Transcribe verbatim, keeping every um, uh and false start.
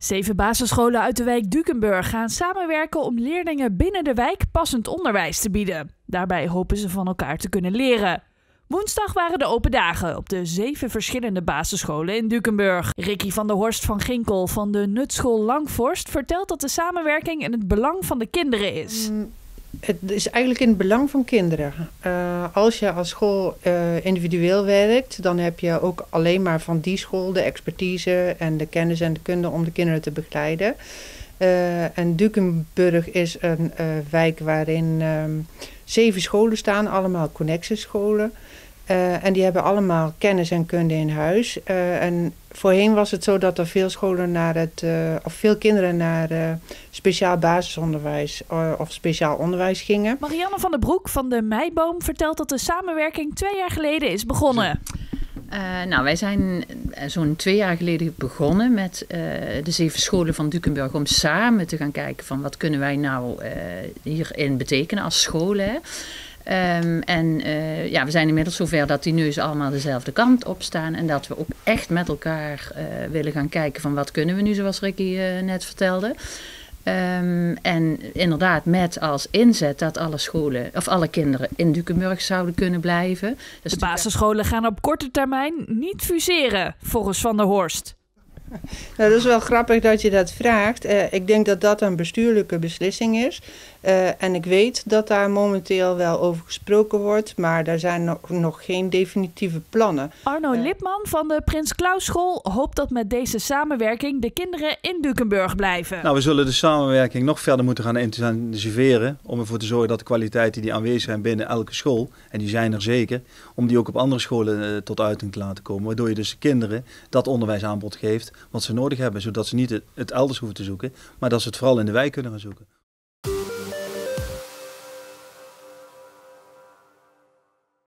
Zeven basisscholen uit de wijk Dukenburg gaan samenwerken om leerlingen binnen de wijk passend onderwijs te bieden. Daarbij hopen ze van elkaar te kunnen leren. Woensdag waren de open dagen op de zeven verschillende basisscholen in Dukenburg. Ricky van der Horst van Ginkel van de Nutschool Langvorst vertelt dat de samenwerking in het belang van de kinderen is. Mm, het is eigenlijk in het belang van kinderen. Uh, als je als school uh, individueel werkt, dan heb je ook alleen maar van die school de expertise en de kennis en de kunde om de kinderen te begeleiden. Uh, en Dukenburg is een uh, wijk waarin um, zeven scholen staan, allemaal connexescholen. Uh, en die hebben allemaal kennis en kunde in huis. Uh, en voorheen was het zo dat er veel scholen naar het, uh, of veel kinderen naar uh, speciaal basisonderwijs uh, of speciaal onderwijs gingen. Marianne van der Broek van de Meiboom vertelt dat de samenwerking twee jaar geleden is begonnen. Uh, nou, wij zijn zo'n twee jaar geleden begonnen met uh, de zeven scholen van Dukenburg om samen te gaan kijken van wat kunnen wij nou uh, hierin betekenen als scholen. Um, en uh, ja, we zijn inmiddels zover dat die neuzen allemaal dezelfde kant op staan en dat we ook echt met elkaar uh, willen gaan kijken van wat kunnen we nu, zoals Ricky uh, net vertelde. Um, en inderdaad met als inzet dat alle scholen of alle kinderen in Dukenburg zouden kunnen blijven. Dus de basisscholen gaan op korte termijn niet fuseren, volgens Van der Horst. Nou, dat is wel grappig dat je dat vraagt. Uh, ik denk dat dat een bestuurlijke beslissing is. Uh, en ik weet dat daar momenteel wel over gesproken wordt, maar daar zijn nog, nog geen definitieve plannen. Arno uh, Lipman van de Prins Claus School hoopt dat met deze samenwerking de kinderen in Dukenburg blijven. Nou, we zullen de samenwerking nog verder moeten gaan intensiveren om ervoor te zorgen dat de kwaliteiten die aanwezig zijn binnen elke school, en die zijn er zeker, om die ook op andere scholen uh, tot uiting te laten komen. Waardoor je dus de kinderen dat onderwijsaanbod geeft wat ze nodig hebben, zodat ze niet het, het elders hoeven te zoeken, maar dat ze het vooral in de wijk kunnen gaan zoeken.